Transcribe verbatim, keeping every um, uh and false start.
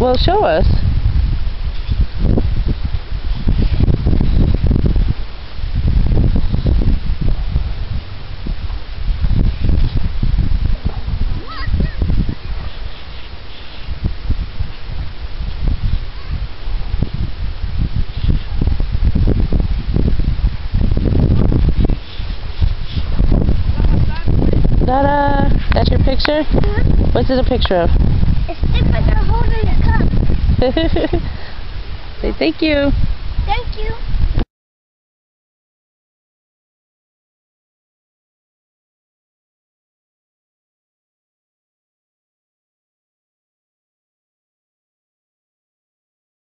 Well, show us. Ta-da! That's your picture? Mm-hmm. What's it a picture of? It's different than holding a cup. Say thank you. Thank you.